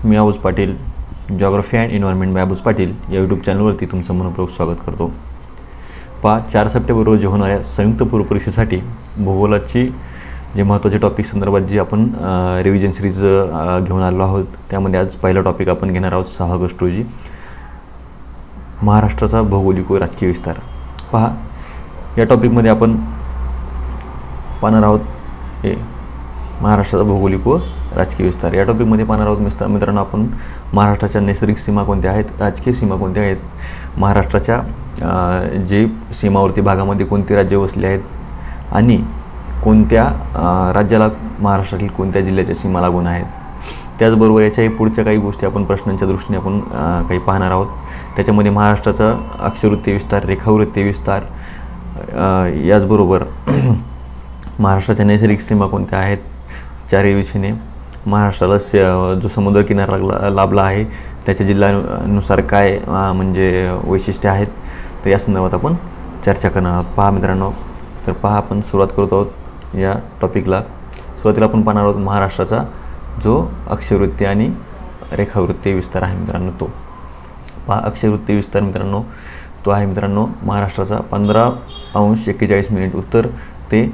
Me Abuj Patil, geography and environment by Abuj Patil या YouTube चॅनलवरती तुमचं मनपूर्वक स्वागत करतो। 4 सप्टेंबर रोजी होणाऱ्या संयुक्त पूर्व परीक्षेसाठी भूगोलाची जे महत्त्वाचे टॉपिक संदर्भात जी आपण रिव्हिजन सिरीज घेऊन आलो आहोत, त्यामध्ये आज पहिला टॉपिक आपण घेणार आहोत 6 ऑगस्ट रोजी महाराष्ट्राचा भौगोलिक व राजकीय विस्तार। पहा, या टॉपिकमध्ये आपण पाहणार आहोत महाराष्ट्राचा भौगोलिक व राजकीय विस्तार। या टॉपिकमध्ये पाहणार आहोत मित्रांनो आपण महाराष्ट्राच्या नैसर्गिक सीमा कोणत्या आहेत, राजकीय सीमा कोणत्या आहेत, महाराष्ट्राच्या जे सीमावर्ती भागामध्ये कोणते राज्य वसले आहेत आणि कोणत्या राज्याला महाराष्ट्रातील कोणत्या जिल्ह्याच्या सीमा लागून आहेत। त्याचबरोबर याच्याही पुढच्या काही गोष्टी आपण प्रश्नांच्या दृष्टीने आपण काही पाहणार आहोत। त्याच्यामध्ये महाराष्ट्राचा अक्षवृत्तीय विस्तार, रेखावृत्तीय विस्तार, याचबरोबर महाराष्ट्राच्या नैसर्गिक सीमा कोणत्या आहेत, चारही दिशेने महाराष्ट्राला जो समुद्र किनारा लाभला आहे त्याच्या जिल्ह्यानुसार काय म्हणजे वैशिष्ट्ये आहेत, तर या संदर्भात आपण चर्चा करणार आहोत। पहा मित्रांनो, तर पहा आपण सुरुवात करत आहोत या टॉपिकला। सुरुवातीला आपण पाहणार आहोत महाराष्ट्राचा जो अक्षवृत्तीय आणि रेखावृत्तीय विस्तार आहे मित्रांनो। तो पहा, अक्षवृत्तीय विस्तार मित्रांनो तो आहे मित्रांनो महाराष्ट्राचा 15°41' उत्तर ते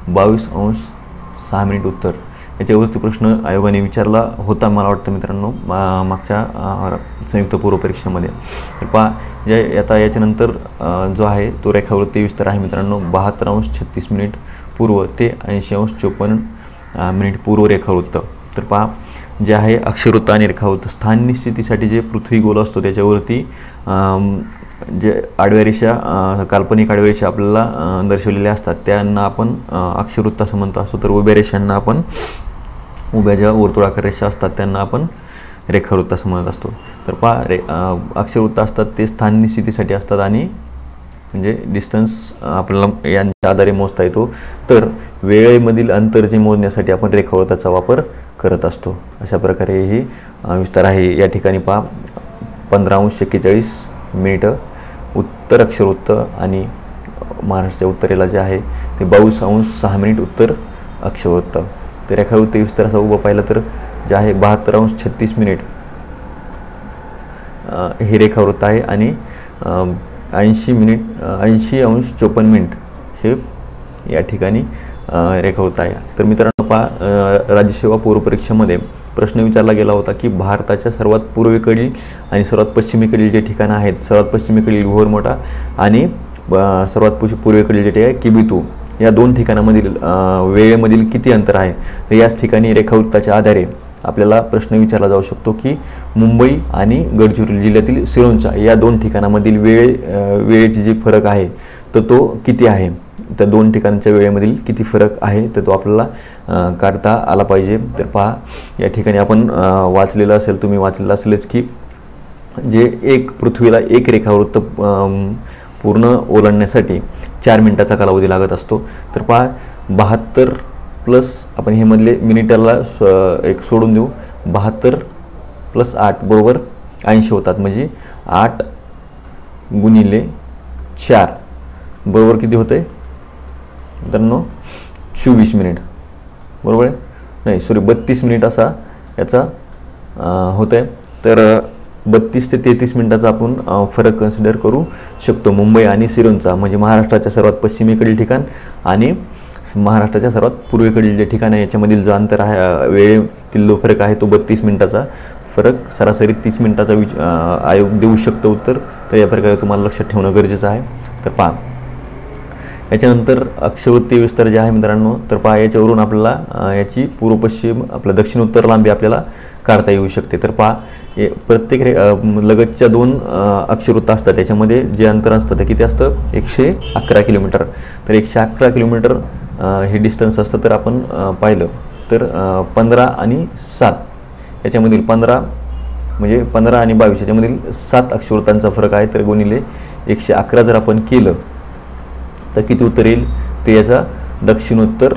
22°6' उत्तर। याच्यावरती प्रश्न आयोगाने विचारला होता मला वाटतं मित्रांनो मागच्या संयुक्त पूर्व परीक्षेमध्ये। तर पहा, आता याच्यानंतर जो आहे तो रेखावृत्तीय विस्तार आहे मित्रांनो 72°36' पूर्व ते 80°54' पूर्व रेखावृत्त। तर पहा, जे आहे अक्षवृत्त आणि रेखावृत्त स्थान निश्चितीसाठी जे पृथ्वी गोल असतो त्याच्यावरती जे आडव्या रेषा काल्पनिक आडव्या रेषा आपल्याला दर्शवलेल्या असतात त्यांना आपण अक्षवृत्त असं म्हणतो असतो, तर उभ्या रेषांना आपण उभ्या ज्या वर्तुळाकार रेषा असतात त्यांना आपण रेखावृत्त असं म्हणत असतो। तर पहा, अक्षवृत्त असतात ते स्थान निश्चितीसाठी असतात आणि म्हणजे डिस्टन्स आपल्याला यांच्या आधारे मोजता येतो, तर वेळेमधील अंतर जे मोजण्यासाठी आपण रेखावृत्ताचा वापर करत असतो। अशा प्रकारे ही विस्तार आहे। या ठिकाणी पहा 15°41' उत्तर अक्षवृत्त आणि महाराष्ट्राच्या उत्तरेला जे आहे ते 22°6' उत्तर अक्षवृत्त। तर रेखावृत्तीय विस्ताराचा उभा पाहिला तर जे आहे 72°36' हे रेखावृत्त आहे आणि 80°54' हे या ठिकाणी रेखावृत्त आहे। तर मित्रांनो पहा, राज्यसेवा पूर्व परीक्षेमध्ये प्रश्न विचारला गेला होता की भारताच्या सर्वात पूर्वेकडील आणि सर्वात पश्चिमेकडील जे ठिकाणं आहेत, सर्वात पश्चिमेकडील घोरमोठा आणि सर्वात पूर्वेकडील जे आहे किबितू, या दोन ठिकाणामधील वेळेमधील किती अंतर आहे। तर याच ठिकाणी रेखावृत्ताच्या आधारे आपल्याला प्रश्न विचारला जाऊ शकतो की मुंबई आणि गडचिरोली जिल्ह्यातील सिरोंचा या दोन ठिकाणामधील वेळेची जी फरक आहे तर तो किती आहे, त्या दोन ठिकाणच्या वेळेमधील किती फरक आहे तर तो आपल्याला काढता आला पाहिजे। तर पहा, या ठिकाणी आपण वाचलेलं असेल, तुम्ही वाचलेलं असेलच की जे एक पृथ्वीला एक रेखावृत्त पूर्ण ओलांडण्यासाठी 4 मिनिटाचा कालावधी लागत असतो। तर पहा 72 प्लस आपण हे मधले मिनिटाला एक सोडून देऊ, 72 + 8 बरोबर 80 होतात, म्हणजे 8 × 4 बरोबर किती होते मित्रांनो 24 मिनिट, बरोबर आहे, नाही सॉरी 32 मिनिट असा याचा होत आहे। तर 32 ते 33 मिनिटाचा आपण फरक कन्सिडर करू शकतो मुंबई आणि सिरोंचा, म्हणजे महाराष्ट्राच्या सर्वात पश्चिमेकडील ठिकाण आणि महाराष्ट्राच्या सर्वात पूर्वेकडील जे ठिकाण आहे याच्यामधील जो अंतर आहे, वेळेतील जो फरक आहे तो 32 मिनिटाचा फरक, सरासरी 30 मिनिटाचा आयोग देऊ शकतो उत्तर। तर या प्रकारे तुम्हाला लक्षात ठेवणं गरजेचं आहे। तर पहा, याच्यानंतर अक्षवृत्तीय विस्तार जे आहे मित्रांनो, तर पहा याच्यावरून आपल्याला याची पूर्व पश्चिम आपल्या दक्षिण उत्तर लांबी आपल्याला काढता येऊ शकते। तर पहा, प्रत्येक लगतच्या 2 अक्षवृत्त असतात त्याच्यामध्ये जे अंतर असतं ते किती असतं 111 किलोमीटर। तर 111 किलोमीटर हे डिस्टन्स असतं। तर आपण पाहिलं तर 15 आणि 7 याच्यामधील 15 म्हणजे 15 आणि 22 याच्यामधील 7 अक्षवृत्तांचा फरक आहे। तर गुणिले 111 जर आपण केलं तर किती उत्तर येईल, ते याचा दक्षिणोत्तर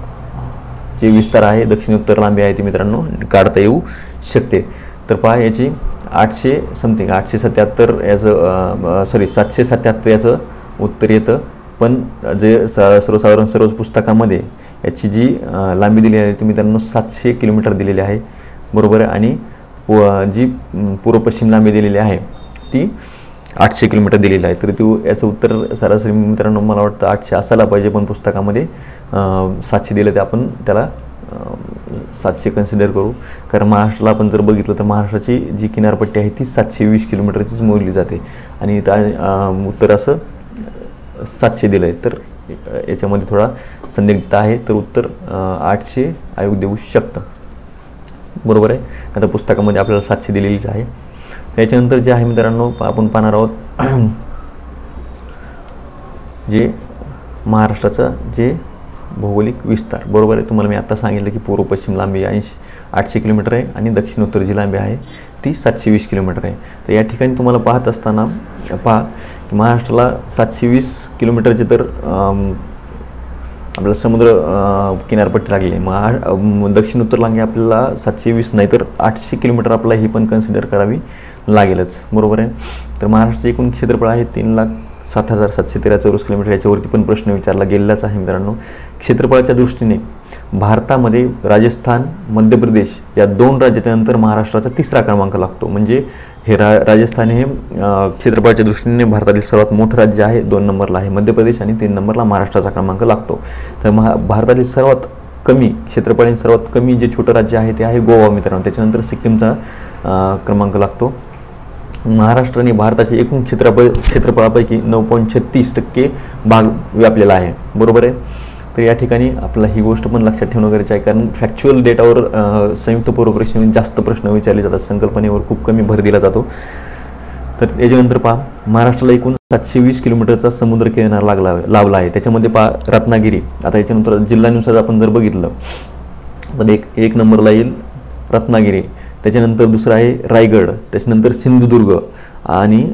जे विस्तार आहे, दक्षिणोत्तर लांबी आहे ती मित्रांनो काढता येऊ शकते। तर पहा, याची 877 याचं 777 याचं उत्तर येतं, पण जे सर्वसाधारण सर्व पुस्तकामध्ये याची जी लांबी दिली आहे ती मित्रांनो 700 किलोमीटर दिलेली आहे, बरोबर आहे। आणि जी पूर्व पश्चिम लांबी दिलेली आहे ती 800 किलोमीटर दिलेली आहे. तर याचं उत्तर सरासरी मित्रांनो मला वाटतं 800 असायला पाहिजे, पण पुस्तकामध्ये 700 दिलं, ते आपण त्याला 700 कन्सिडर करू. कारण महाराष्ट्राला आपण जर बघितलं तर महाराष्ट्राची जी किनारपट्टी आहे ती 720 किलोमीटरचीच मोजली जाते आणि उत्तर असं 700 दिलं आहे. तर याच्यामध्ये थोडा संदिग्धता आहे. तर उत्तर 800 आयोग देऊ शकतं. बरोबर आहे. आता पुस्तकामध्ये आपल्याला 700 दिलेलीच आहे. त्याच्यानंतर जे आहे मित्रांनो आपण पाहणार आहोत जे महाराष्ट्राचं जे भौगोलिक विस्तार. बरोबर आहे. तुम्हाला मी आता सांगितलं की पूर्व पश्चिम लांबी 800 किलोमीटर आहे आणि दक्षिण उत्तर जी लांबी आहे ती 720 किलोमीटर आहे. तर या ठिकाणी तुम्हाला पाहत असताना पहा की महाराष्ट्राला 720 किलोमीटरचे तर आपल्याला समुद्र किनारपट्टी लागली आहे. दक्षिण उत्तर लांबी आपल्याला 720 नाही तर 800 किलोमीटर आपल्याला ही पण कन्सिडर करावी लागेलच. बरोबर आहे. तर महाराष्ट्राचे एकूण क्षेत्रफळ आहे 3,07,713 चौरस किलोमीटर. याच्यावरती पण प्रश्न विचारला गेलेलाच आहे मित्रांनो. क्षेत्रफळाच्या दृष्टीने भारतामध्ये राजस्थान, मध्य प्रदेश या 2 राज्याच्या नंतर महाराष्ट्राचा 3रा क्रमांक लागतो. म्हणजे हे राजस्थान हे क्षेत्रफळाच्या दृष्टीने भारतातील सर्वात मोठं राज्य आहे. 2 नंबरला आहे मध्य प्रदेश आणि 3 नंबरला महाराष्ट्राचा क्रमांक लागतो. तर भारतातील सर्वात कमी क्षेत्रफळाने सर्वात कमी जे छोटं राज्य आहे ते आहे गोवा मित्रांनो. त्याच्यानंतर सिक्कीमचा क्रमांक लागतो. महाराष्ट्राने भारताचे एकूण क्षेत्रफळापैकी 9.36% भाग व्यापलेला आहे. बरोबर आहे. तर या ठिकाणी आपल्याला ही गोष्ट पण लक्षात ठेवणं गरजेचं आहे, कारण फॅक्च्युअल डेटावर संयुक्त पूर्व परीक्षेमध्ये जास्त प्रश्न विचारले जातात, संकल्पनेवर खूप कमी भर दिला जातो. तर याच्यानंतर पहा महाराष्ट्राला एकूण 720 किलोमीटरचा समुद्र किनारा लाभला आहे. त्याच्यामध्ये पहा रत्नागिरी. आता याच्यानंतर जिल्ह्यानुसार आपण जर बघितलं तर एक नंबरला येईल रत्नागिरी. त्याच्यानंतर दुसरा आहे रायगड. त्याच्यानंतर सिंधुदुर्ग आणि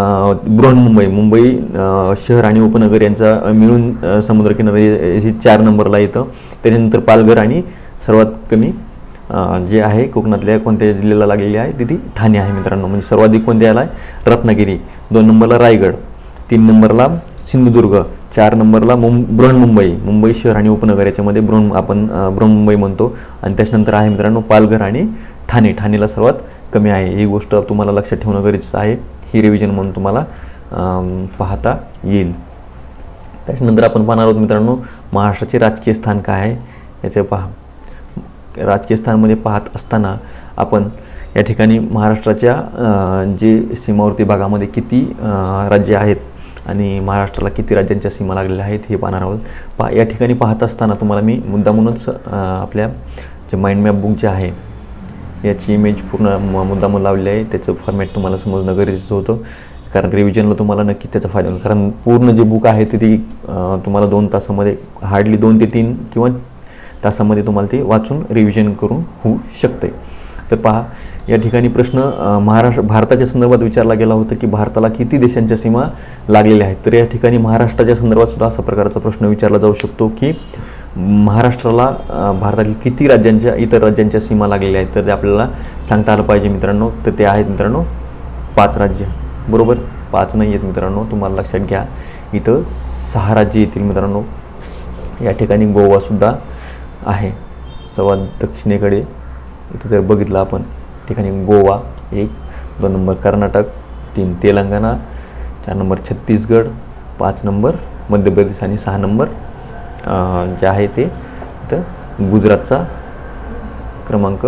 मुंबई शहर आणि उपनगर यांचा मिळून समुद्रकिनारे हे 4 नंबरला येतं. त्याच्यानंतर पालघर आणि सर्वात कमी जे आहे कोकणातल्या कोणत्या जिल्ह्याला लागलेली आहे ती ठाणे आहे मित्रांनो. म्हणजे सर्वाधिक कोणत्या याला आहे रत्नागिरी, 2 नंबरला रायगड, 3 नंबरला सिंधुदुर्ग, 4 नंबरला मुंबई शहर आणि उपनगर याच्यामध्ये आपण बृहन्मुंबई म्हणतो. आणि त्याच्यानंतर आहे मित्रांनो पालघर आणि ठाणेला सर्वात कमी आहे. ही गोष्ट तुम्हाला लक्षात ठेवणं गरजेचं आहे. ही रिव्हिजन म्हणून तुम्हाला पाहता येईल. त्याच्यानंतर आपण पाहणार आहोत मित्रांनो महाराष्ट्राचे राजकीय स्थान काय आहे याचे पहा. राजकीय स्थानमध्ये पाहत असताना आपण या ठिकाणी महाराष्ट्राच्या जे सीमावर्ती भागामध्ये किती राज्य आहेत आणि महाराष्ट्राला किती राज्यांच्या सीमा लागलेल्या आहेत हे पाहणार आहोत. या ठिकाणी पाहत असताना तुम्हाला मी मुद्दामूनच आपल्या जे माइंड मॅप बुक जे आहे याची इमेज पूर्ण मुद्दामून लावलेली आहे. त्याचं फॉर्मॅट तुम्हाला समजणं गरजेचं होतं, कारण रिव्हिजनला तुम्हाला नक्कीच त्याचा फायदा होईल. कारण पूर्ण जे बुक आहे ते तुम्हाला 2 तासामध्ये हार्डली 2 ते 3 किंवा तासामध्ये तुम्हाला ते वाचून रिव्हिजन करून होऊ शकते. तर पहा या ठिकाणी प्रश्न भारताच्या संदर्भात विचारला गेला होता की भारताला किती देशांच्या सीमा लागलेल्या आहेत. तर या ठिकाणी महाराष्ट्राच्या संदर्भात सुद्धा असा प्रकारचा प्रश्न विचारला जाऊ शकतो की महाराष्ट्राला भारतातील किती इतर राज्यांच्या सीमा लागलेल्या आहेत. तर ते आपल्याला सांगता आलं पाहिजे मित्रांनो. तर ते आहेत मित्रांनो 5 राज्य. बरोबर 5 नाही आहेत मित्रांनो, तुम्हाला लक्षात घ्या. इथं 6 राज्य येतील मित्रांनो. या ठिकाणी गोवासुद्धा आहे सर्वात दक्षिणेकडे. इथं जर बघितलं आपण ठिकाणी Goa 1, 2 number Karnataka, 3 Telangana, 4 number Chhattisgarh, 5 number Madhya Pradesh आणि 6 नंबर जे आहे ते इथं गुजरातचा क्रमांक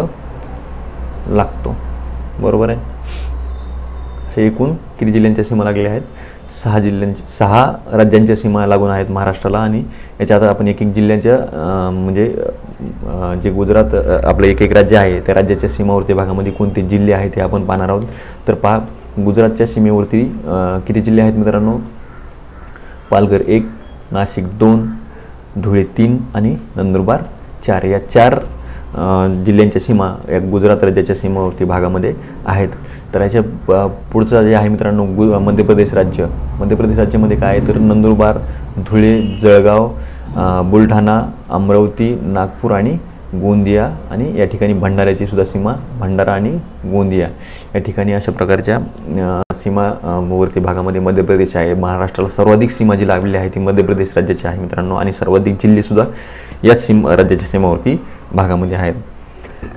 लागतो. बरोबर आहे. असे एकूण किती जिल्ह्यांच्या सीमा लागलेल्या आहेत? 6 राज्यांच्या सीमा लागून आहेत महाराष्ट्राला. आणि याच्यात आपण एक जिल्ह्याच्या म्हणजे जे गुजरात आपलं एक राज्य आहे त्या राज्याच्या सीमावर्ती भागामध्ये कोणते जिल्हे आहेत हे आपण पाहणार आहोत. तर पहा गुजरातच्या सीमेवरती किती जिल्हे आहेत मित्रांनो? पालघर 1, नाशिक 2, धुळे 3 आणि नंदुरबार 4. या 4 जिल्ह्यांच्या सीमा या गुजरात राज्याच्या सीमावर्ती भागामध्ये आहेत. तर याच्या पुढचं जे आहे मित्रांनो मध्य प्रदेश राज्य. मध्य प्रदेश राज्यामध्ये काय आहे तर नंदुरबार, धुळे, जळगाव, बुलढाणा, अमरावती, नागपूर आणि गोंदिया. आणि या ठिकाणी भंडाऱ्याची सुद्धा सीमा, भंडारा आणि गोंदिया या ठिकाणी अशा प्रकारच्या सीमावर्ती भागामध्ये मध्य प्रदेश आहे. महाराष्ट्राला सर्वाधिक सीमा जी लागलेली आहे ती मध्य प्रदेश राज्याची आहे मित्रांनो. आणि सर्वाधिक जिल्हेसुद्धा याच राज्याच्या सीमावर्ती भागामध्ये आहेत.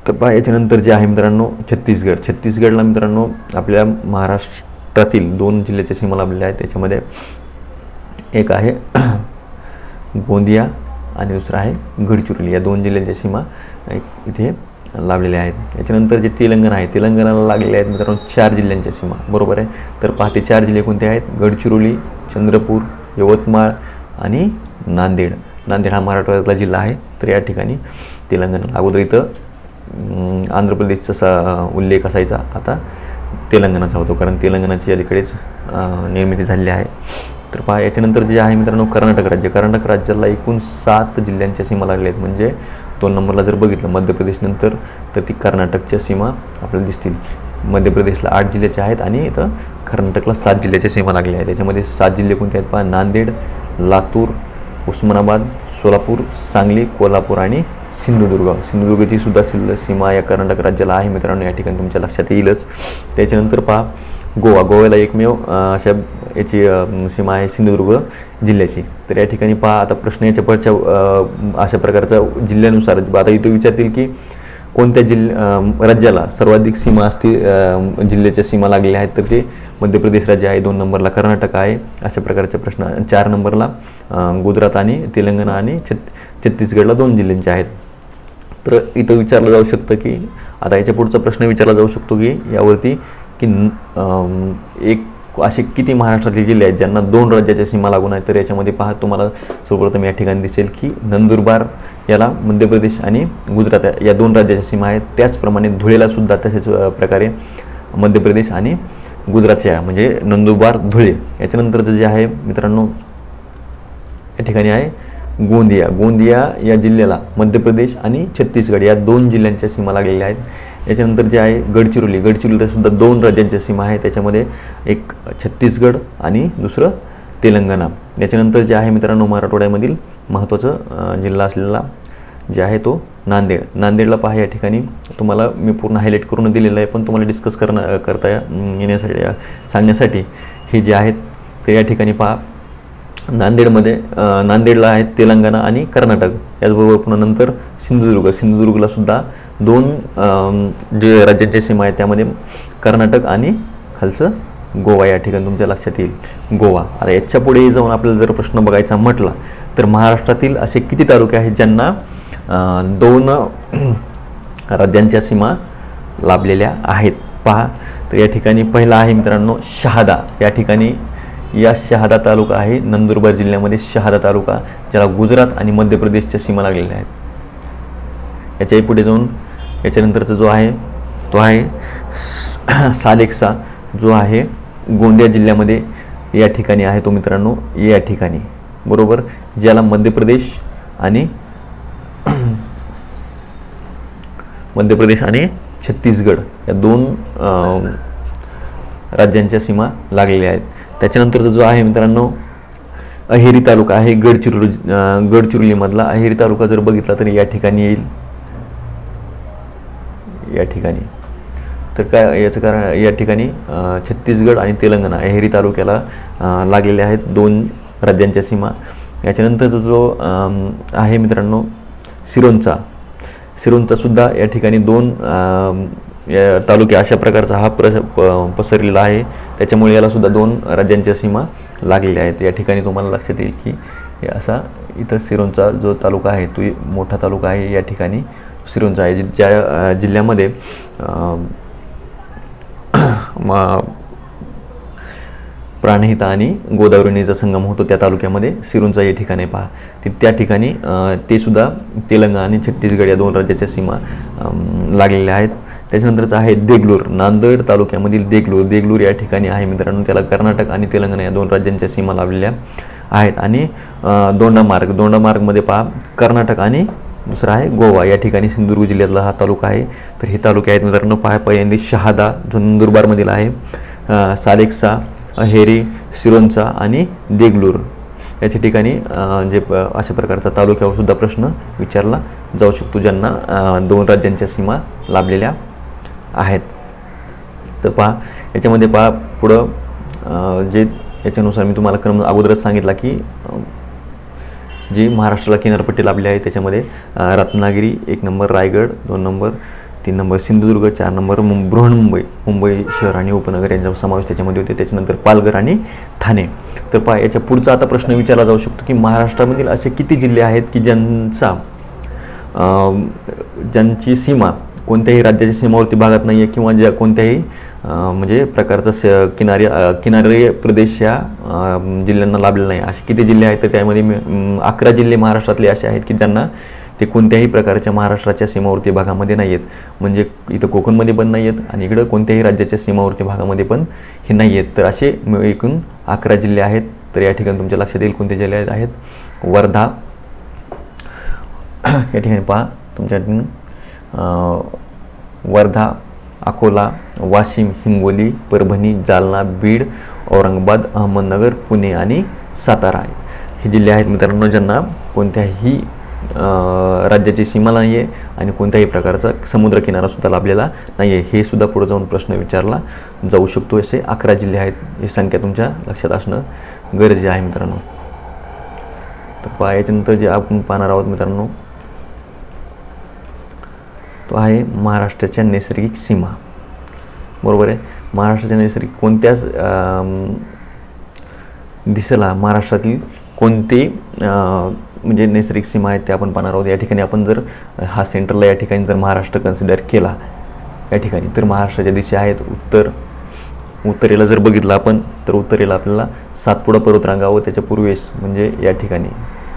तर पहा याच्यानंतर जे आहे मित्रांनो छत्तीसगडला मित्रांनो आपल्या महाराष्ट्रातील 2 जिल्ह्याच्या सीमा लाभलेल्या आहेत. त्याच्यामध्ये एक आहे गोंदिया आणि दुसरा आहे गडचिरोली. या 2 जिल्ह्यांच्या सीमा इथे लाभलेल्या आहेत. याच्यानंतर जे तेलंगणाला लागलेले आहेत मित्रांनो 4 जिल्ह्यांच्या सीमा, बरोबर आहे. तर पहा ते 4 जिल्हे कोणते आहेत? गडचिरोली, चंद्रपूर, यवतमाळ आणि नांदेड. नांदेड हा मराठवाड्यातला जिल्हा आहे. तर या ठिकाणी तेलंगणाला, अगोदर इथं आंध्र प्रदेशचा उल्लेख असायचा, आता तेलंगणाचा होतो, कारण तेलंगणाची अलीकडेच निर्मिती झालेली आहे. तर पहा याच्यानंतर जे आहे मित्रांनो कर्नाटक राज्याला एकूण 7 जिल्ह्यांच्या सीमा लागल्या आहेत. म्हणजे 2 नंबरला जर बघितलं मध्य प्रदेश नंतर, तर ती कर्नाटकच्या सीमा आपल्याला दिसतील. मध्य प्रदेशला 8 जिल्ह्याचे आहेत आणि इथं कर्नाटकला 7 जिल्ह्याच्या सीमा लागल्या आहेत. त्याच्यामध्ये 7 जिल्हे कोणते आहेत? पहा नांदेड, लातूर, उस्मानाबाद, सोलापूर, सांगली, कोल्हापूर आणि सिंधुदुर्गची सुद्धा सीमा या कर्नाटक राज्याला आहे मित्रांनो. या ठिकाणी तुमच्या लक्षात येईलच. त्याच्यानंतर पहा गोव्याला एकमेव अशा याची सीमा आहे सिंधुदुर्ग जिल्ह्याची. तर या ठिकाणी पहा आता प्रश्न याच्या पुढच्या अशा प्रकारचा जिल्ह्यानुसार आता इथे विचारतील की कोणत्या राज्याला सर्वाधिक सीमा जिल्ह्याच्या सीमा लागलेल्या आहेत? तर ते मध्य प्रदेश राज्य आहे, 2 नंबरला कर्नाटक आहे. अशा प्रकारचे प्रश्न 4 नंबरला गुजरात आणि तेलंगणा आणि छत्तीसगडला 2 जिल्ह्यांचे आहेत. तर इथं विचारलं जाऊ शकतं की आता याच्या पुढचा प्रश्न विचारला जाऊ शकतो की यावरती की असे किती महाराष्ट्रातले जिल्हे आहेत ज्यांना 2 राज्याच्या सीमा लागून आहेत? तर याच्यामध्ये पहा तुम्हाला सर्वप्रथम या ठिकाणी दिसेल की नंदुरबार याला मध्य प्रदेश आणि गुजरात या 2 राज्याच्या सीमा आहेत. त्याचप्रमाणे धुळेला सुद्धा तसेच प्रकारे मध्य प्रदेश आणि गुजरातच्या म्हणजे नंदुरबार, धुळे. याच्यानंतरचं जे आहे मित्रांनो या ठिकाणी आहे गोंदिया या जिल्ह्याला मध्य प्रदेश आणि छत्तीसगड या 2 जिल्ह्यांच्या सीमा लागलेल्या आहेत. याच्यानंतर जे आहे गडचिरोलीला सुद्धा 2 राज्यांच्या सीमा आहे. त्याच्यामध्ये एक छत्तीसगड आणि दुसरं तेलंगणा. याच्यानंतर जे आहे मित्रांनो मराठवाड्यामधील महत्त्वाचा जिल्हा असलेला जे आहे तो नांदेडला पहा. या ठिकाणी तुम्हाला मी पूर्ण हायलाईट करून दिलेलं आहे, पण तुम्हाला डिस्कस करता येण्यासाठी सांगण्यासाठी हे जे आहेत ते या ठिकाणी पहा. नांदेडला आहेत तेलंगणा आणि कर्नाटक, याचबरोबर पुन्हा नंतर सिंधुदुर्गला सुद्धा 2 जे राज्यांच्या सीमा आहेत त्यामध्ये कर्नाटक आणि खालचं गोवा. या ठिकाणी तुमच्या लक्षात येईल गोवा. आता याच्या पुढे जाऊन आपल्याला जर प्रश्न बघायचा म्हटला तर महाराष्ट्रातील असे किती तालुके आहेत ज्यांना 2 राज्यांच्या सीमा लाभलेल्या आहेत? पहा तर या ठिकाणी पहिला आहे मित्रांनो शहादा. या ठिकाणी शहादा तालुका आहे नंदुरबार जिल्ह्यामध्ये. शहादा तालुका ज्याला गुजरात आणि मध्य प्रदेशच्या सीमा लागलेल्या आहेत. याच्याही पुढे जाऊन याच्यानंतरचा जो आहे तो आहे सालेक्सा, जो आहे गोंदिया जिल्ह्यामध्ये या ठिकाणी आहे तो मित्रांनो. या ठिकाणी बरोबर ज्याला मध्य प्रदेश आणि छत्तीसगड या 2 राज्यांच्या सीमा लागलेल्या आहेत. त्याच्यानंतरचा जो आहे मित्रांनो अहेरी तालुका आहे गडचिरोलीमधला. अहेरी तालुका जर बघितला तर या ठिकाणी येईल. या ठिकाणी तर काय याचं कारण या ठिकाणी छत्तीसगड आणि तेलंगणा अहेरी तालुक्याला लागलेले आहेत 2 राज्यांच्या सीमा. याच्यानंतरचा जो आहे मित्रांनो सिरोंचा सुद्धा या ठिकाणी 2 तालुके अशा प्रकारचा हा पसरलेला आहे. त्याच्यामुळे याला सुद्धा 2 राज्यांच्या सीमा लागलेल्या आहेत. या ठिकाणी तुम्हाला लक्षात येईल की असा इथं सिरोंचा जो तालुका आहे तो मोठा तालुका आहे. या ठिकाणी सिरोंचा आहे ज्या जिल्ह्यामध्ये प्राणहिता आणि गोदावरी नदीचा संगम होतो त्या तालुक्यामध्ये सिरोंचा या ठिकाणी पहा. त्या ठिकाणी ते सुद्धा तेलंगणा आणि छत्तीसगड या 2 राज्याच्या सीमा लागलेल्या आहेत. त्याच्यानंतरचं आहे देगलूर. नांदेड तालुक्यामधील देगलूर या ठिकाणी आहे मित्रांनो. त्याला कर्नाटक आणि तेलंगणा या 2 राज्यांच्या सीमा लाभलेल्या आहेत. आणि दोंडामार्गमध्ये पहा कर्नाटक आणि दुसरा आहे गोवा. या ठिकाणी सिंधुदुर्ग जिल्ह्यातला हा तालुका आहे. तर हे तालुके आहेत मित्रांनो. पहा पहिल्यांदा शहादा जो नंदुरबारमधील आहे, सालेक्सा, अहेरी, सिरोंचा आणि देगलूर याच्या ठिकाणी जे अशा प्रकारचा तालुक्यावर सुद्धा प्रश्न विचारला जाऊ शकतो ज्यांना 2 राज्यांच्या सीमा लाभलेल्या आहेत. तर पहा याच्यामध्ये पहा पुढं जे याच्यानुसार मी तुम्हाला क्रम अगोदरच सांगितला की जी महाराष्ट्राला किनारपट्टी लाभली आहे त्याच्यामध्ये Ratnagiri 1 number, Raigad 2 number, 3 number Sindhudurg, 4 number Brihanmumbai, Mumbai शहर आणि उपनगर यांचा समावेश त्याच्यामध्ये होते. त्याच्यानंतर पालघर आणि ठाणे. तर पहा याच्या पुढचा आता प्रश्न विचारला जाऊ शकतो की महाराष्ट्रामधील असे किती जिल्हे आहेत की ज्यांची सीमा कोणत्याही राज्याच्या सीमावर्ती भागात नाही आहे किंवा ज्या कोणत्याही म्हणजे प्रकारचा किनारी प्रदेश या जिल्ह्यांना लाभलेला नाही. असे किती जिल्हे आहेत तर त्यामध्ये 11 जिल्हे महाराष्ट्रातले असे आहेत की ज्यांना ते कोणत्याही प्रकारच्या महाराष्ट्राच्या सीमावर्ती भागामध्ये नाही आहेत. म्हणजे इथं कोकणमध्ये पण नाही आहेत आणि इकडं कोणत्याही राज्याच्या सीमावर्ती भागामध्ये पण हे नाही आहेत. तर असे एकूण 11 जिल्हे आहेत. तर या ठिकाणी तुमच्या लक्षात येईल कोणते जिल्हे आहेत. वर्धा या ठिकाणी पहा तुमच्या वर्धा, अकोला, वाशिम, हिंगोली, परभणी, जालना, बीड, औरंगाबाद, अहमदनगर, पुणे आणि सातारा हे जिल्हे आहेत मित्रांनो ज्यांना कोणत्याही राज्याची सीमा नाही आहे आणि कोणत्याही प्रकारचा समुद्रकिनारासुद्धा लाभलेला नाही आहे. हे सुद्धा पुढे जाऊन प्रश्न विचारला जाऊ शकतो. असे 11 जिल्हे आहेत. ही संख्या तुमच्या लक्षात असणं गरजेचे आहे मित्रांनो. तर पहा याच्यानंतर जे आपण पाहणार आहोत मित्रांनो तो आहे महाराष्ट्राच्या नैसर्गिक सीमा. बरोबर आहे. महाराष्ट्राच्या नैसर्गिक कोणत्याच दिशेला महाराष्ट्रातील कोणते म्हणजे नैसर्गिक सीमा आहेत ते आपण पाहणार आहोत. या ठिकाणी आपण जर हा सेंटरला या ठिकाणी जर महाराष्ट्र कन्सिडर केला या ठिकाणी तर महाराष्ट्राच्या दिशा आहेत उत्तरेला जर बघितलं आपण तर उत्तरेला आपल्याला सातपुडा पर्वतरांगा व त्याच्या पूर्वेस म्हणजे या ठिकाणी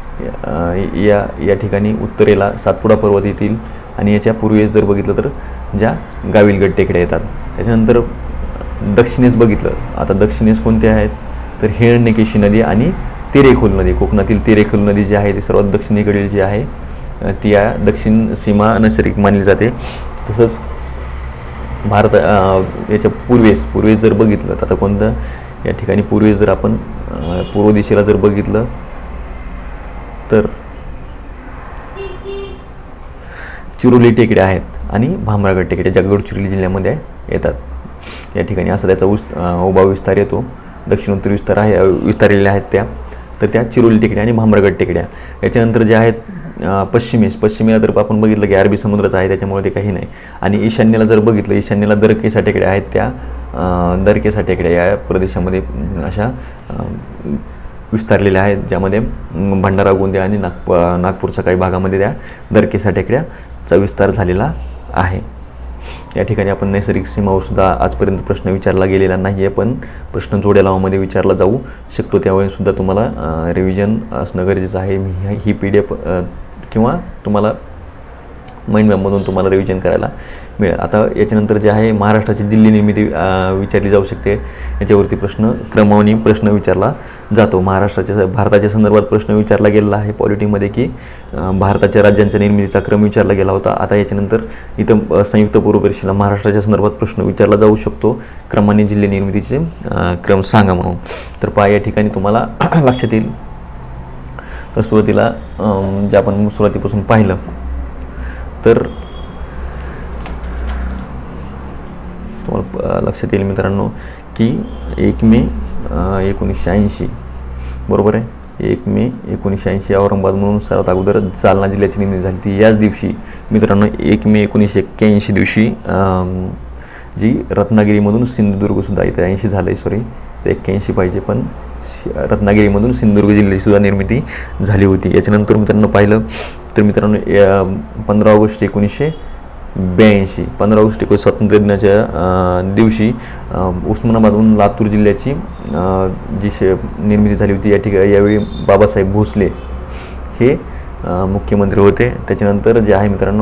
या ठिकाणी उत्तरेला सातपुडा पर्वत येतील आणि याच्या पूर्वेस जर बघितलं तर ज्या गाविलगड टेकड्या येतात. त्याच्यानंतर दक्षिणेस बघितलं आता दक्षिणेस कोणते आहेत तर हिरण्यकेशी नदी आणि तेरेखोल नदी. कोकणातील तेरेखोल नदी जी आहे ती सर्वात दक्षिणेकडील जी आहे ती या दक्षिण सीमा नैसर्गिक मानली जाते. तसंच भारत याच्या पूर्वेस जर बघितलं तर आता कोणतं या ठिकाणी पूर्वेस जर आपण पूर्व दिशेला जर बघितलं तर चिरोली टेकड्या आहेत आणि भामरागड टेकड्या ज्या गडचिरोली जिल्ह्यामध्ये येतात. या ठिकाणी असा त्याचा उभा विस्तार येतो. दक्षिणोत्तर विस्तारलेल्या आहेत त्या तर त्या चिरोली टेकड्या आणि भामरागड टेकड्या. याच्यानंतर जे आहेत पश्चिमेला तर आपण बघितलं की अरबी समुद्राचा आहे त्याच्यामुळे ते काही नाही. आणि ईशान्येला जर बघितलं ईशान्येला दरकेसा टेकड्या आहेत. त्या दरकेसा टेकड्या या प्रदेशामध्ये अशा विस्तारलेल्या आहेत ज्यामध्ये भंडारा, गोंदिया आणि नागपूरच्या काही भागामध्ये त्या दरकेसा टेकड्याचा विस्तार झालेला आहे. या ठिकाणी आपण नैसर्गिक सीमावर सुद्धा आजपर्यंत प्रश्न विचारला गेलेला नाही आहे पण प्रश्न जोड्या लावामध्ये विचारला जाऊ शकतो. त्यावेळी सुद्धा तुम्हाला रिव्हिजन असणं गरजेचं आहे. ही PDF किंवा तुम्हाला माइंड मॅपमधून तुम्हाला रिव्हिजन करायला मिळेल. आता याच्यानंतर जे आहे महाराष्ट्राची दिल्ली निर्मिती विचारली जाऊ शकते. याच्यावरती क्रमवारी प्रश्न विचारला जातो. भारताच्या संदर्भात प्रश्न विचारला गेलेला आहे पॉलिटीमध्ये की भारताच्या राज्यांच्या निर्मितीचा क्रम विचारला गेला होता. आता याच्यानंतर इथं संयुक्त पूर्व परीक्षेला महाराष्ट्राच्या संदर्भात प्रश्न विचारला जाऊ शकतो क्रमाने जिल्हे निर्मितीचे क्रम सांगा म्हणून. तर पहा या ठिकाणी तुम्हाला लक्षात येईल. तर सुरुवातीला जे आपण सुरुवातीपासून पाहिलं तर तुम्हाला लक्षात येईल मित्रांनो की 1 मे 1980 बरोबर आहे. 1 मे 1980 औरंगाबाद म्हणून सर्वात अगोदर जालना जिल्ह्याची निर्मिती झाली ती याच दिवशी मित्रांनो 1 मे 1981 दिवशी जी रत्नागिरीमधून सिंधुदुर्गसुद्धा इथं 80 झालं आहे सॉरी ते 81 पाहिजे पण रत्नागिरीमधून सिंधुदुर्ग जिल्ह्याचीसुद्धा निर्मिती झाली होती. याच्यानंतर मित्रांनो पाहिलं तर मित्रांनो 15 ऑगस्ट 1982 15 ऑगस्ट स्वातंत्र्य दिनाच्या दिवशी उस्मानाबादहून लातूर जिल्ह्याची जी निर्मिती झाली होती. या ठिकाणी यावेळी बाबासाहेब भोसले हे मुख्यमंत्री होते. त्याच्यानंतर जे आहे मित्रांनो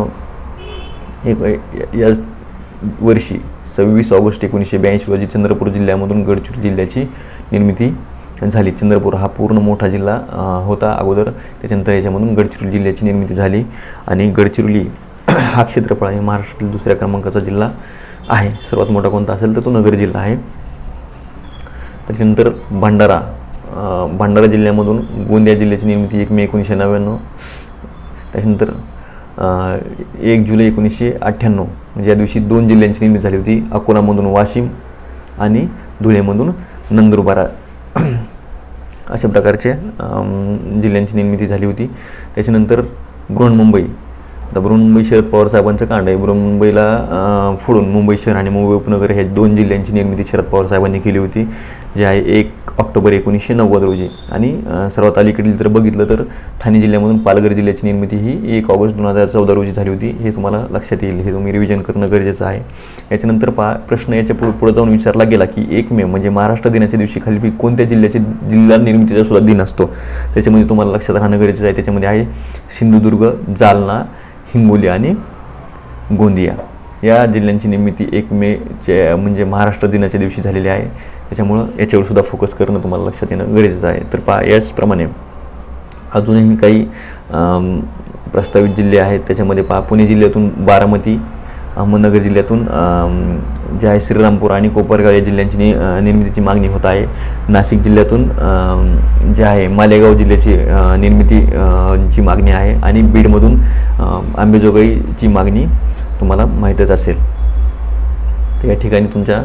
या वर्षी 26 ऑगस्ट 1982 रोजी चंद्रपूर जिल्ह्यामधून गडचिरोली जिल्ह्याची निर्मिती झाली. चंद्रपूर हा पूर्ण मोठा जिल्हा होता अगोदर. त्याच्यानंतर याच्यामधून गडचिरोली जिल्ह्याची निर्मिती झाली आणि गडचिरोली हा क्षेत्रफळ आहे महाराष्ट्रातील 2ऱ्या क्रमांकाचा जिल्हा आहे. सर्वात मोठा कोणता असेल तर तो नगर जिल्हा आहे. त्याच्यानंतर भंडारा जिल्ह्यामधून गोंदिया जिल्ह्याची निर्मिती 1 मे 1999. त्याच्यानंतर 1 जुलै 1998 म्हणजे या दिवशी 2 जिल्ह्यांची निर्मिती झाली होती. अकोलामधून वाशिम आणि धुळेमधून नंदुरबार अशा प्रकारच्या जिल्ह्यांची निर्मिती झाली होती. त्याच्यानंतर बृहन्मुंबई आता बृहन्मुंबई शरद पवार साहेबांचं कांड आहे. बृहन्मुंबईला फोडून मुंबई शहर आणि मुंबई उपनगर हे 2 जिल्ह्यांची निर्मिती शरद पवार साहेबांनी केली होती, जे आहे 1 ऑक्टोबर 1990 रोजी. आणि सर्वात अलीकडील जर बघितलं तर ठाणे जिल्ह्यामधून पालघर जिल्ह्याची निर्मिती ही 1 ऑगस्ट 2014 रोजी झाली होती. हे तुम्हाला लक्षात येईल, हे तुम्ही रिव्हिजन करणं गरजेचं आहे. याच्यानंतर प्रश्न याच्या पुढे जाऊन विचारला गेला की 1 मे म्हणजे महाराष्ट्र दिनाच्या दिवशी खाली कोणत्या जिल्ह्याचे जिल्हा निर्मितीचा सुद्धा दिन असतो. त्याच्यामध्ये तुम्हाला लक्षात राहणं गरजेचं आहे. त्याच्यामध्ये आहे सिंधुदुर्ग, जालना, हिंगोली आणि गोंदिया या जिल्ह्यांची निर्मिती 1 मेचे म्हणजे महाराष्ट्र दिनाच्या दिवशी झालेली आहे. त्याच्यामुळं याच्यावर सुद्धा फोकस करणं तुम्हाला लक्षात येणं गरजेचं आहे. तर याचप्रमाणे अजूनही काही प्रस्तावित जिल्हे आहेत. त्याच्यामध्ये पुणे जिल्ह्यातून बारामती, अहमदनगर जिल्ह्यातून जे आहे श्रीरामपूर आणि कोपरगाव या जिल्ह्यांची निर्मितीची मागणी होत आहे. नाशिक जिल्ह्यातून जे आहे मालेगाव जिल्ह्याची निर्मितीची मागणी आहे. आणि बीडमधून अंबेजोगाईची मागणी तुम्हाला माहीतच असेल. तर या ठिकाणी तुमच्या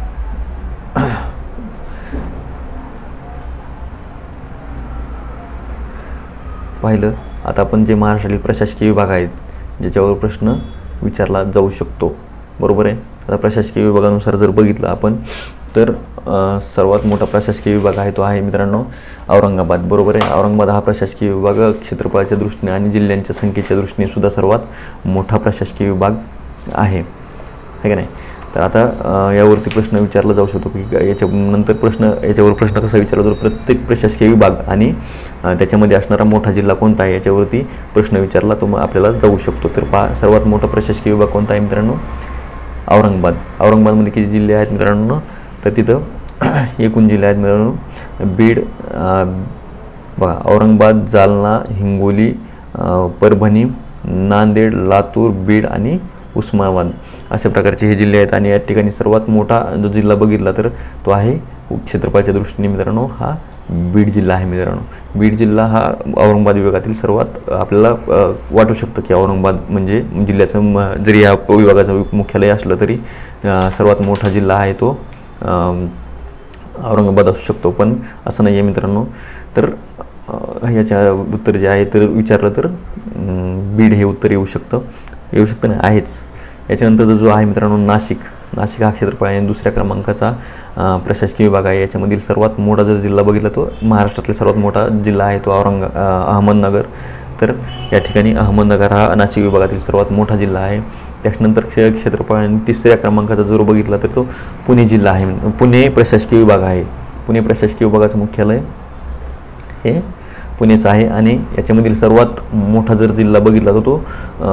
पाहिलं. आता आपण जे महाराष्ट्रातील प्रशासकीय विभाग आहेत ज्याच्यावर प्रश्न विचारला जाऊ शकतो, बरोबर आहे. आता प्रशासकीय विभागानुसार जर बघितलं आपण तर सर्वात मोठा प्रशासकीय विभाग आहे तो आहे मित्रांनो औरंगाबाद, बरोबर आहे. औरंगाबाद हा प्रशासकीय विभाग क्षेत्रफळाच्या दृष्टीने आणि जिल्ह्यांच्या संख्येच्या दृष्टीने सुद्धा सर्वात मोठा प्रशासकीय विभाग आहे का नाही. तर आता यावरती प्रश्न विचारला जाऊ शकतो की याच्यावर प्रश्न कसा विचारला जातो, प्रत्येक प्रशासकीय विभाग आणि त्याच्यामध्ये असणारा मोठा जिल्हा कोणता आहे याच्यावरती प्रश्न विचारला आपल्याला जाऊ शकतो. तर सर्वात मोठा प्रशासकीय विभाग कोणता आहे मित्रांनो, औरंगाबाद. औरंगाबादमध्ये किती जिल्हे आहेत मित्रांनो, तर तिथं एकूण जिल्हे आहेत मित्रांनो बीड, बघा औरंगाबाद, जालना, हिंगोली, परभणी, नांदेड, लातूर, बीड आणि उस्मानाबाद अशा प्रकारचे हे जिल्हे आहेत. आणि या ठिकाणी सर्वात मोठा जो जिल्हा बघितला तर तो आहे क्षेत्रफळाच्या दृष्टीने मित्रांनो हा बीड जिल्हा आहे मित्रांनो. बीड जिल्हा हा औरंगाबाद विभागातील सर्वात आपल्याला वाटू शकतं की औरंगाबाद म्हणजे जिल्ह्याचं जरी या विभागाचं मुख्यालय असलं तरी सर्वात मोठा जिल्हा आहे तो औरंगाबाद असू शकतो, पण असं नाही आहे मित्रांनो. तर याच्या उत्तर जे आहे तर विचारलं तर बीड हे उत्तर येऊ शकतं नाही आहेच. याच्यानंतर जो आहे मित्रांनो नाशिक हा क्षेत्रफळाने 2ऱ्या क्रमांकाचा प्रशासकीय विभाग आहे. याच्यामधील सर्वात मोठा जर जिल्हा बघितला तो महाराष्ट्रातील सर्वात मोठा जिल्हा आहे तो अहमदनगर. तर या ठिकाणी अहमदनगर हा नाशिक विभागातील सर्वात मोठा जिल्हा आहे. त्याच्यानंतर क्षेत्रफळाने 3ऱ्या क्रमांकाचा जर बघितला तर तो पुणे जिल्हा आहे, पुणे प्रशासकीय विभाग आहे. पुणे प्रशासकीय विभागाचं मुख्यालय हे पुणेचं आहे. आणि याच्यामधील सर्वात मोठा जर जिल्हा बघितला तर तो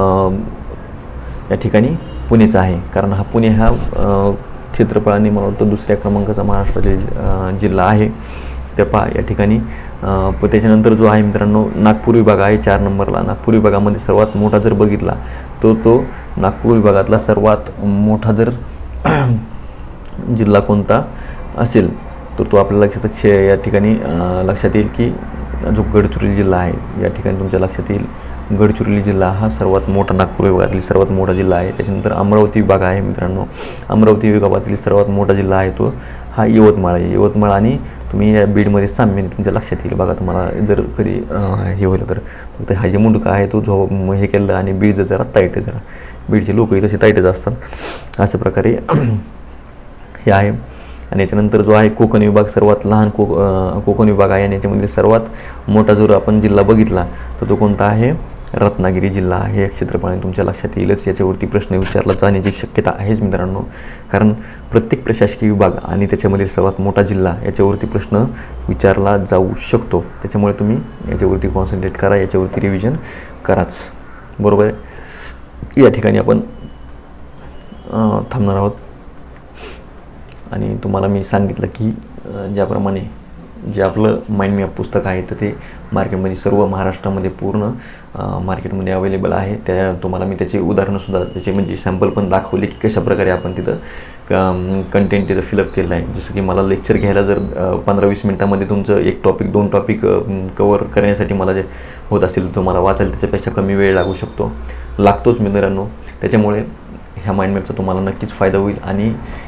या ठिकाणी पुणेचा आहे, कारण पुणे हा क्षेत्रफळाने मला वाटतं 2ऱ्या क्रमांकाचा महाराष्ट्रातील जिल्हा आहे. तर या ठिकाणी त्याच्यानंतर जो आहे मित्रांनो नागपूर विभाग आहे 4 नंबरला. नागपूर विभागामध्ये सर्वात मोठा जर बघितला तो नागपूर विभागातला सर्वात मोठा जर जिल्हा कोणता असेल तर तो आपल्याला या ठिकाणी लक्षात येईल की जो गडचिरोली जिल्हा आहे. या ठिकाणी तुमच्या लक्षात येईल गडचिरोली जिल्हा हा सर्वात मोठा नागपूर विभागातील सर्वात मोठा जिल्हा आहे. त्याच्यानंतर अमरावती विभाग आहे मित्रांनो. अमरावती विभागातील सर्वात मोठा जिल्हा आहे तो हा यवतमाळ आहे. यवतमाळ आणि तुम्ही या बीडमध्ये साम्य तुमच्या लक्षात येईल. बघा तुम्हाला जर कधी हे होईल तर फक्त हा जे मुंडका आहे तो हे केलं आणि बीड जरा ताईट आहे, जरा बीडचे लोकही तसे ताईटच असतात अशा प्रकारे हे आहे. आणि याच्यानंतर जो आहे कोकण विभाग सर्वात लहान कोकण विभाग आहे. आणि याच्यामध्ये सर्वात मोठा जर आपण जिल्हा बघितला तर तो कोणता आहे, रत्नागिरी जिल्हा. हे क्षेत्रफळाने तुमच्या लक्षात येईलच. याच्यावरती प्रश्न विचारला जाण्याची शक्यता आहेच मित्रांनो, कारण प्रत्येक प्रशासकीय विभाग आणि त्याच्यामध्ये सर्वात मोठा जिल्हा याच्यावरती प्रश्न विचारला जाऊ शकतो. त्याच्यामुळे तुम्ही याच्यावरती कॉन्सन्ट्रेट करा, याच्यावरती रिव्हिजन कराच, बरोबर आहे. या ठिकाणी आपण थांबणार आहोत. आणि तुम्हाला मी सांगितलं की ज्याप्रमाणे जे आपलं माइंड मॅप पुस्तक आहे तर ते मार्केटमध्ये सर्व महाराष्ट्रामध्ये पूर्ण मार्केटमध्ये अवेलेबल आहे. तुम्हाला मी त्याचे उदाहरणंसुद्धा त्याचे म्हणजे सॅम्पल पण दाखवले की कशाप्रकारे आपण तिथं कंटेंट तिथं फिलअप केलं आहे. जसं की मला लेक्चर घ्यायला जर 15-20 मिनटामध्ये तुमचं 1 टॉपिक 2 टॉपिक कवर करण्यासाठी मला जे होत असतील तर तुम्हाला वाचायला त्याच्यापेक्षा कमी वेळ लागतोच मित्रांनो. त्याच्यामुळे ह्या माइंड मॅपचा तुम्हाला नक्कीच फायदा होईल. आणि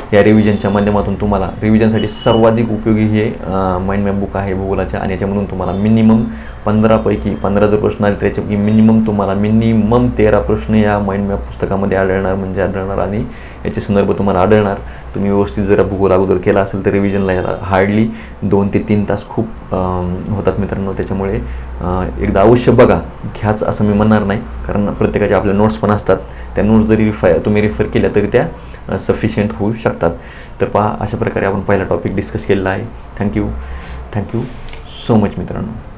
या रिव्हिजनच्या माध्यमातून तुम्हाला रिव्हिजनसाठी सर्वाधिक उपयोगी हे माइंड मॅप बुक आहे भूगोलाच्या, आणि याच्यामधून तुम्हाला मिनिमम 15 पैकी 15 जर प्रश्न आले तर याच्यापैकी तुम्हाला मिनिमम 13 प्रश्न या माइंड मॅप पुस्तकामध्ये आढळणार आणि याचे संदर्भ तुम्हाला आढळणार. तुम्ही व्यवस्थित जर भूगोल अगोदर केला असेल तर रिव्हिजनला याला हार्डली 2 ते 3 तास खूप होतात मित्रांनो. त्याच्यामुळे एकदा अवश्य बघा, घ्याच असं मी म्हणणार नाही, कारण प्रत्येकाचे आपल्या नोट्स पण असतात. त्या नोट्स जरी तुम्ही रेफर केल्या तरी त्या सफिशियंट होऊ शकतात. तर पहा, अशा प्रकारे आपण पहिला टॉपिक डिस्कस केलेला आहे. थँक्यू सो मच मित्रांनो.